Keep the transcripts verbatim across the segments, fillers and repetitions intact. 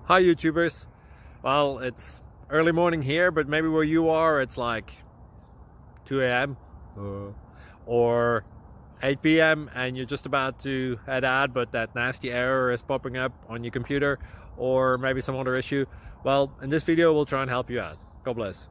Hi YouTubers. Well, it's early morning here, but maybe where you are it's like two A M uh, or eight P M and you're just about to head out, but that nasty error is popping up on your computer, or maybe some other issue. Well, in this video we'll try and help you out. God bless.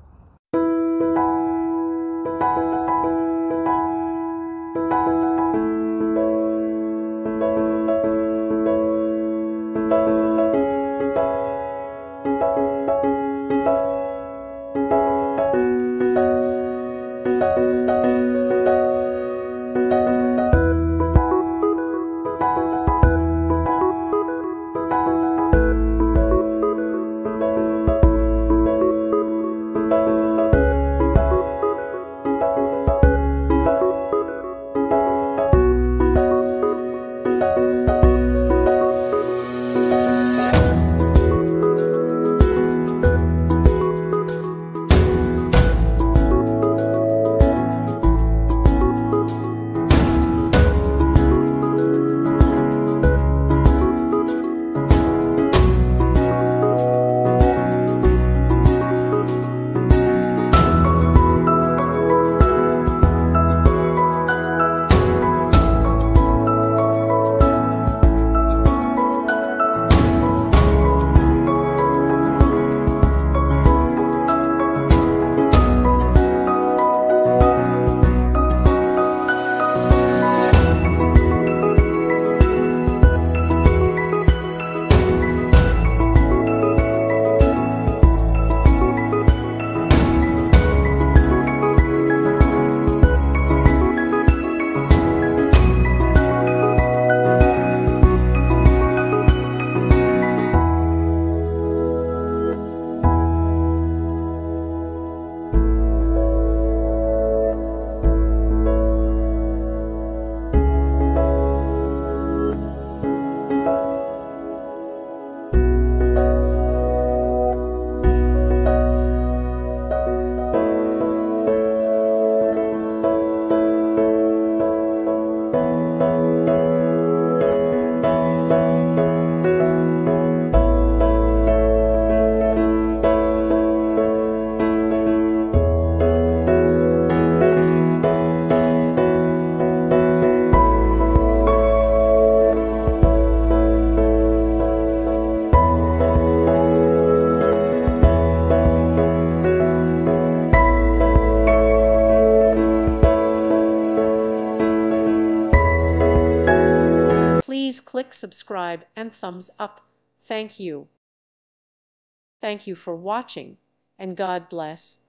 Please click subscribe and thumbs up. Thank you. Thank you for watching, and God bless.